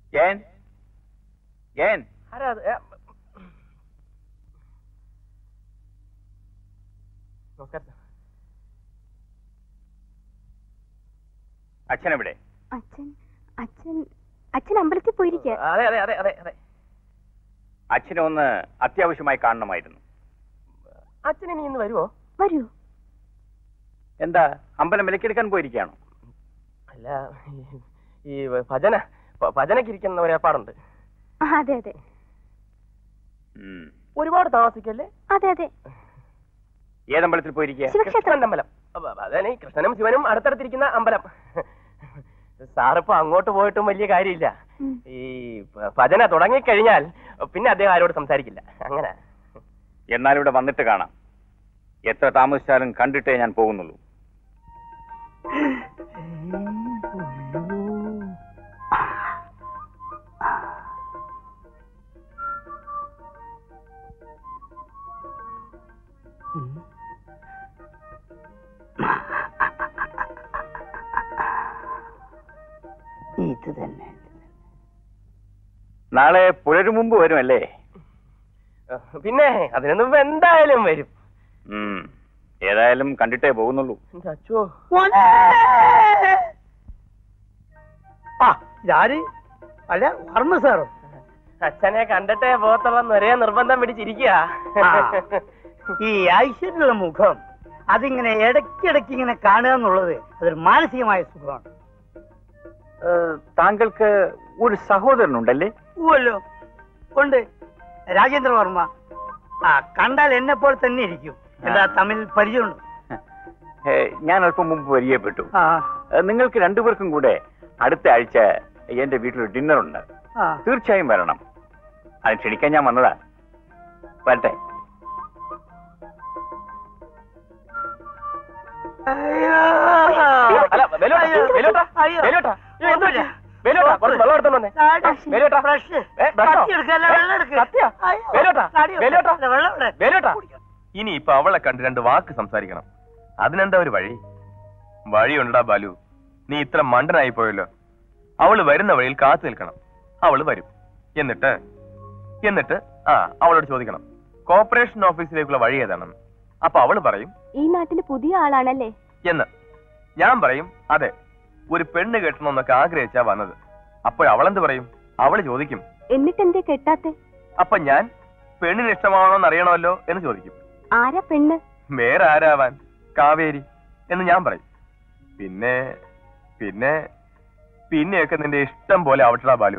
ജയൻ, ജയൻ. അച്ഛൻ എവിടെ? അച്ഛൻ അമ്പലത്തിൽ പോയിരിക്കുക. അച്ഛനെ ഒന്ന് അത്യാവശ്യമായി കാണണമായിരുന്നു. അച്ഛൻ ഇനി ഇന്ന് വരുമോ? വരൂ. എന്താ, അമ്പലം വിലക്കെടുക്കാൻ പോയിരിക്കുകയാണോ? അല്ല, ഈ ഭജനക്കിരിക്കുന്ന ഒരു ഏർപ്പാടുണ്ട്. അതെ അതെ. ഒരുപാട് താമസിക്കല്ലേ? അതെ അതെ. ഏതമ്പലത്തിൽ പോയിരിക്കുക? കൃഷ്ണന്റെ അമ്പലം. അതന്നെ, കൃഷ്ണനും ശിവനും അടുത്തടുത്തിരിക്കുന്ന അമ്പലം. സാറിപ്പോ അങ്ങോട്ട് പോയിട്ടും വലിയ കാര്യമില്ല. ഈ ഭജന തുടങ്ങിക്കഴിഞ്ഞാൽ പിന്നെ അദ്ദേഹം ആരോട് സംസാരിക്കില്ല. അങ്ങനെ. എന്നാൽ ഇവിടെ വന്നിട്ട് കാണാം. എത്ര താമസിച്ചാലും കണ്ടിട്ടേ ഞാൻ പോകുന്നുള്ളൂ. ഇത് തന്നെ. നാളെ പുലരു മുമ്പ് വരുമല്ലേ? പിന്നെ അതിനു മുമ്പ് എന്തായാലും വരും. ഏതായാലും കണ്ടിട്ടേ പോകുന്നുള്ളൂ. അച്ഛോ, ഇതാര്? അല്ല, വർമ്മ സാറോ? അച്ഛനെ കണ്ടിട്ടേ പോകത്തുള്ളന്ന് ഒരേ നിർബന്ധം പിടിച്ചിരിക്കുക. ഈ ഐശ്വര്യമുള്ള മുഖം അതിങ്ങനെ ഇടയ്ക്കിടയ്ക്ക് ഇങ്ങനെ കാണുക എന്നുള്ളത് അതൊരു മാനസികമായ സുഖമാണ്. താങ്കൾക്ക് ഒരു സഹോദരനുണ്ടല്ലേ? ഊവല്ലോ, ഉണ്ട്. രാജേന്ദ്ര വർമ്മ. കണ്ടാൽ എന്നെ പോലെ തന്നെ ഇരിക്കും. എന്താ, തമ്മിൽ പരിചയമുണ്ട്? ഞാൻ അല്പം മുമ്പ് പരിചയപ്പെട്ടു. നിങ്ങൾക്ക് രണ്ടുപേർക്കും കൂടെ അടുത്ത ആഴ്ച എന്റെ വീട്ടിലൊരു ഡിന്നർ ഉണ്ട്. തീർച്ചയായും വരണം. അത് ക്ഷണിക്കാൻ ഞാൻ വന്നതാ. വരട്ടെ. ഇനി ഇപ്പൊ അവളെ കണ്ട് രണ്ട് വാക്ക് സംസാരിക്കണം. അതിനെന്താ ഒരു വഴിയുണ്ടാ ബാലു? നീ ഇത്ര മണ്ടനായി പോയല്ലോ. അവള് വരുന്ന വഴിയിൽ കാത്തു നിൽക്കണം. അവള് വരും. എന്നിട്ട് അവളോട് ചോദിക്കണം, കോർപ്പറേഷൻ ഓഫീസിലേക്കുള്ള വഴി ഏതാണെന്ന്. അപ്പൊ അവള് പറയും, ഈ നാട്ടില് പുതിയ ആളാണല്ലേ എന്ന്. ഞാൻ പറയും, അതെ, ഒരു പെണ്ണ് കെട്ടണമെന്നൊക്കെ ആഗ്രഹിച്ചാ വന്നത്. അപ്പോഴവളെന്ത് പറയും? അവള് ചോദിക്കും, എന്നിട്ടെന്തേ കെട്ടാത്തെ? അപ്പൊ ഞാൻ പെണ്ണിന് ഇഷ്ടമാണോന്ന് അറിയണമല്ലോ എന്ന് ചോദിക്കും. ആരാ പെണ്ണ്? വേറെ ആരാവാൻ, കാവേരി എന്ന് ഞാൻ പറയും. പിന്നെയൊക്കെ നിന്റെ ഇഷ്ടം പോലെ ആവട്ടടാ ബാലു.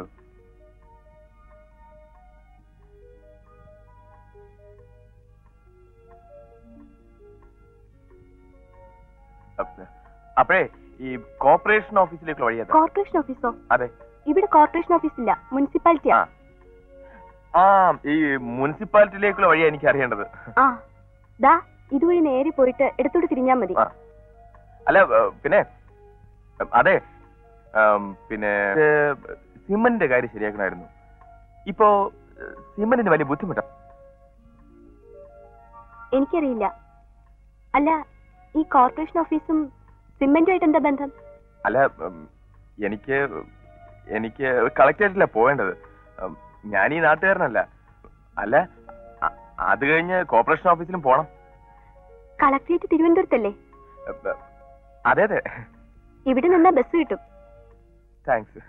അപ്പോഴേ ഈ കോർപ്പറേഷൻ ഓഫീസിലേക്കുള്ള വഴിയാ. കോർപ്പറേഷൻ ഓഫീസോ? അതെ. ഇവിടെ കോർപ്പറേഷൻ ഓഫീസ് ഇല്ല, മുനിസിപ്പാലിറ്റിയാ. ഈ മുനിസിപ്പാലിറ്റിയിലേക്കുള്ള വഴിയാ എനിക്ക് അറിയേണ്ടത്. ഇതുവഴി നേരെ പോയിട്ട് എടുത്തോട്ട് തിരിഞ്ഞാ മതി. അല്ല, പിന്നെ അതെ, പിന്നെ സിമന്റിന്റെ കാര്യം ശരിയാക്കണമായിരുന്നു. ഇപ്പോ സിമന്റിന് വലിയ ബുദ്ധിമുട്ടാ. എനിക്കറിയില്ല. അല്ല, ഈ കോർപ്പറേഷൻ ഓഫീസും സിമന്റുമായിട്ട് എന്താ ബന്ധം? അല്ല, എനിക്ക് കളക്ടറേറ്റിലാ പോവേണ്ടത്. ഞാൻ ഈ നാട്ടുകാരനല്ല. അല്ല, അത് കഴിഞ്ഞ് കോർപ്പറേഷൻ ഓഫീസിലും പോണം. കളക്ടറേറ്റ് തിരുവനന്തപുരത്തല്ലേ? അതെ അതെ. ഇവിടെ നിന്നാ ബസ് കിട്ടും. താങ്ക്സ്.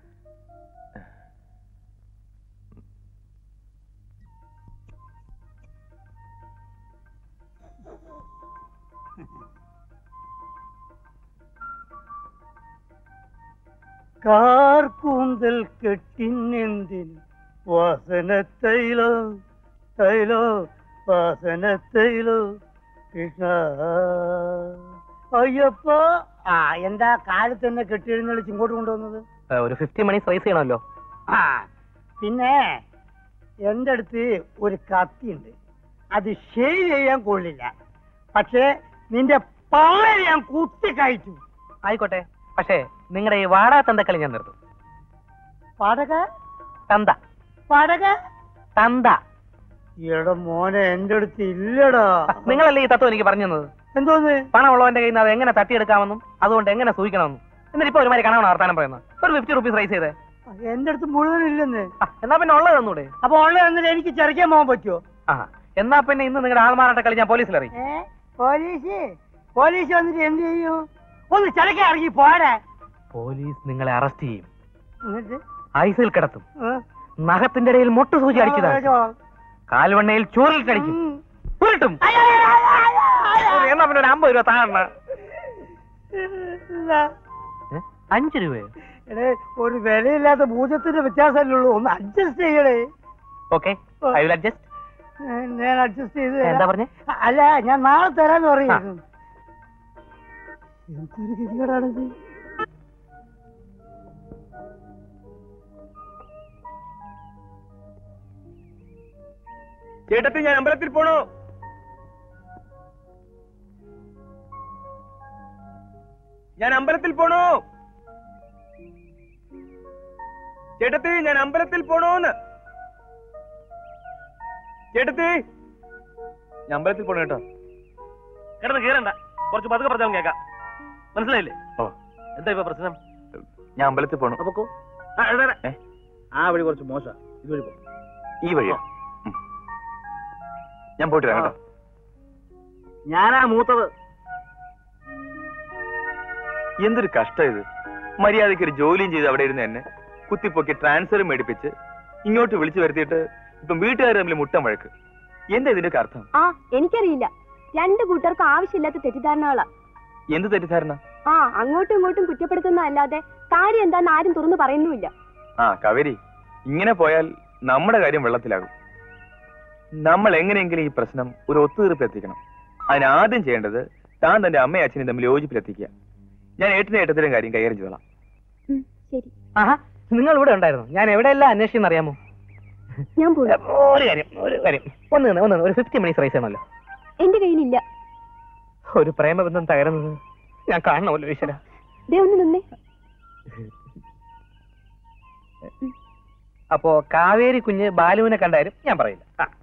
കാർക്കൂന്തൽ കെട്ടിനെന്തിന് വാസനത്തൈലോ തൈലോ വാസനത്തൈലോ കൃഷ്ണ അയ്യപ്പ. എന്താ കാലത്ത് തന്നെ കെട്ടിയെഴുന്നള്ളിച്ച് ഇങ്ങോട്ട് കൊണ്ടുവന്നത്? ഒരു 50 മണി റൈസ് ചെയ്യണമല്ലോ. പിന്നെ എന്റെ അടുത്ത് ഒരു കത്തിയുണ്ട്. അത് ഷേവ് ചെയ്യാൻ കൊള്ളില്ല, പക്ഷേ നിന്റെ പള്ള ഞാൻ കുത്തി കഴിച്ചു. ആയിക്കോട്ടെ, പക്ഷേ നിങ്ങളുടെ ഈ വാടാ തന്തക്കളി ഞാൻ നിർത്തും. പാടക തന്ത പാടക തന്ത. ഈയുടെ മോനെ എന്റെ അടുത്ത് ഇല്ലടാ. നിങ്ങളല്ലേ ഈ തത്വം എനിക്ക് പറഞ്ഞു തന്നത്? എന്തോന്ന്? പണമുള്ളവന്റെ കയ്യിൽ നിന്ന് അത് എങ്ങനെ തട്ടിയെടുക്കാമെന്നും അതുകൊണ്ട് എങ്ങനെ സൂക്ഷിക്കണമെന്നും. എന്നിട്ട് ഇപ്പൊ ഒരുമാതിരി കണവണ വർത്താനം പറയുന്നത്. ഒരു 50 റുപ്പീസ് റൈസ് ചെയ്തേ. എന്റെ അടുത്ത് മുഴുവൻ ഇല്ലെന്ന്. എന്നാ പിന്നെ ഉള്ളത് തന്നൂടെ? അപ്പൊ ഉള്ള എന്നിട്ട് എനിക്ക് ചെറുക്കാൻ പോകാൻ പറ്റുമോ? എന്നാ പിന്നെ ഇന്ന് നിങ്ങളുടെ ആൾമാറാട്ട കളി ഞാൻ പോലീസിൽ അറിയിക്കും. പോലീസ് വന്നിട്ട് എന്ത് ചെയ്യും? ഒന്ന് ചെറുക്കാൻ ഇറങ്ങി പോരാ. പോലീസ് നിങ്ങളെ അറസ്റ്റ് ചെയ്യും, എന്നിട്ട് ഐസിൽ കിടത്തും, നഖത്തിന്റെ ഇടയിൽ മുട്ടു സൂചി അടിച്ചതാണ്, കാൽവണ്ണയിൽ ചോറിൽ കടിക്കും, ഉരുട്ടും. എന്നാ പിന്നെ ഒരു 50 രൂപ താഴെ. 5 രൂപയോ? എടേ, ഒരു വിലയില്ലാത്ത ഭൂജത്തിന്റെ വ്യത്യാസമല്ലേ ഉള്ളൂ, ഒന്ന് അഡ്ജസ്റ്റ് ചെയ്യണേ. Okay, I will adjust. ഞാൻ അഡ്ജസ്റ്റ് ചെയ്ത് എന്താ പറഞ്ഞേ? അല്ല, ഞാൻ നാളെ തരാന്ന് പറയുന്നു. എന്തൊരു ഗതികേടാണിത്. ചേട്ടത്തി, ഞാൻ അമ്പലത്തിൽ പോണോ? ഞാൻ അമ്പലത്തിൽ പോണോ? ചേട്ടത്തി, ഞാൻ അമ്പലത്തിൽ പോണോന്ന്. ചേട്ടത്തി, ഞാൻ അമ്പലത്തിൽ പോണോ കേട്ടോ. കിടന്ന് കീറണ്ട, കുറച്ച് പതുക്കെ പറഞ്ഞാൽ കേൾക്കാം. മനസ്സിലായില്ലേ? ഓ, എന്താ ഇപ്പൊ പ്രശ്നം? ഞാൻ അമ്പലത്തിൽ പോണു. ആ വഴി കുറച്ച് മോശം, ഇതുവഴി പോ. ഈ വഴിയോ? ഞാൻ പോയിട്ട് വരാം കേട്ടോ. ഞാനാ മൂത്തത്. എന്തൊരു കഷ്ടം ഇത്. മര്യാദയ്ക്ക് ഒരു ജോലിയും ചെയ്ത് അവിടെ ഇരുന്ന് എന്നെ കുത്തിപ്പൊക്കി ട്രാൻസ്ഫർ മേടിപ്പിച്ച് ഇങ്ങോട്ട് വിളിച്ചു വരുത്തിയിട്ട് ഇപ്പം വീട്ടുകാർ തമ്മിൽ മുട്ടം വഴക്ക്. എന്താ ഇതിന്റെ അർത്ഥം? എനിക്കറിയില്ല. 2 കൂട്ടർക്കും ആവശ്യമില്ലാത്ത തെറ്റിദ്ധാരണകളാ. എന്ത് തെറ്റിദ്ധാരണ? അങ്ങോട്ടും ഇങ്ങോട്ടും കുറ്റപ്പെടുത്തുന്നതല്ലാതെ കാര്യം എന്താന്ന് ആരും തുറന്നു പറയുന്നുമില്ല. കാവേരി, ഇങ്ങനെ പോയാൽ നമ്മുടെ കാര്യം വെള്ളത്തിലാകും. നമ്മൾ എങ്ങനെയെങ്കിലും ഈ പ്രശ്നം ഒരു ഒത്തുതീർപ്പ് എത്തിക്കണം. അതിനാദ്യം ചെയ്യേണ്ടത് താൻ തന്റെ അമ്മയും അച്ഛനും തമ്മിൽ യോജിപ്പിലെത്തിക്കുക. ഞാൻ ഏട്ടനും ഏട്ടത്തിലും കാര്യം കൈകാര്യം ചെയ്തോളാം. ശരി. നിങ്ങൾ ഇവിടെ ഉണ്ടായിരുന്നു. ഞാൻ എവിടെയെല്ലാം അന്വേഷിച്ചെന്ന് അറിയാമോ? ഞാൻ ഒരു കാര്യം ഒന്ന് ഒരു 50 മണി റൈസ് ആണല്ലോ. എന്റെ കയ്യിലില്ല. ഒരു പ്രേമബന്ധം തകരുന്നത് ഞാൻ കാണണമല്ലോ ഈശ്വര. ഒന്ന് നിന്നേ. അപ്പോ കാവേരി കുഞ്ഞ് ബാലുവിനെ കണ്ടാലും ഞാൻ പറയില്ല.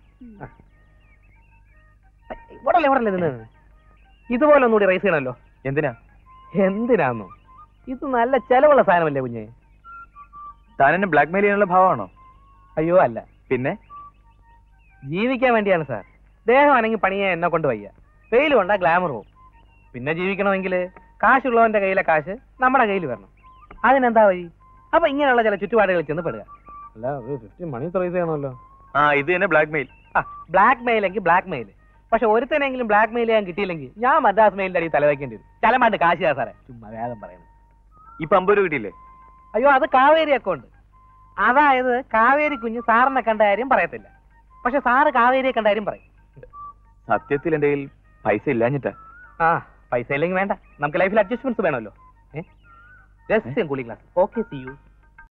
ഇവിടെ നിന്ന് ഇതുപോലെ ഒന്നുകൂടി റൈസ് ചെയ്യണമല്ലോ. എന്തിനാന്നോ? ഇത് നല്ല ചെലവുള്ള സാധനമല്ലേ കുഞ്ഞ്. താൻ എന്നെ ബ്ലാക്ക് മെയിൽ ചെയ്യാനുള്ള ഭാവമാണോ? അയ്യോ അല്ല. പിന്നെ ജീവിക്കാൻ വേണ്ടിയാണ് സാർ. ദേഹം ആണെങ്കിൽ പണിയാൻ എന്നെ കൊണ്ട് വയ്യ. വെയിൽ കൊണ്ടാ ഗ്ലാമർ പോവും. പിന്നെ ജീവിക്കണമെങ്കിൽ കാശുള്ളവന്റെ കയ്യിലെ കാശ് നമ്മുടെ കയ്യിൽ വരണം. അതിനെന്താ വഴി? അപ്പൊ ഇങ്ങനെയുള്ള ചില ചുറ്റുപാടുകളിൽ ചെന്ന് പെടുക. അല്ല, ഒരു 50 മണി റൈസ് ചെയ്യണമല്ലോ. ഇത് തന്നെ ബ്ലാക്ക് മെയിൽ. ബ്ലാക്ക് മെയിൽ എങ്കിൽ ബ്ലാക്ക് മെയിൽ. പക്ഷെ ഒരുത്തനെങ്കിലും ബ്ലാക്ക് മെയിൽ ചെയ്യാൻ കിട്ടിയില്ലെങ്കിൽ ഞാൻ മദ്രാസ് മെയിലിന്റെ അടിയിൽ തലവയ്ക്കേണ്ടി വരും. ചലമാണ്ട് കാശ് ചെയ്യാ സാറേ. ചുമ്മാ വേഗം പറയുന്നത്. ഇപ്പൊ 50 രൂപ കിട്ടിയില്ലേ? അയ്യോ, അത് കാവേരി അക്കൗണ്ട്. അതായത് കാവേരി കുഞ്ഞ് സാറിനെ കണ്ട കാര്യം പറയത്തില്ല, പക്ഷെ സാറ് കാവേരിയെ കണ്ട കാര്യം പറയും. സത്യത്തിൽ എന്റെ കയ്യിൽ പൈസ ഇല്ലാഞ്ഞിട്ടാ. പൈസ ഇല്ലെങ്കിൽ വേണ്ട, നമുക്ക് ലൈഫിൽ അഡ്ജസ്റ്റ്മെന്റ്സ് വേണമല്ലോ. Just cooling class. Okay, see U.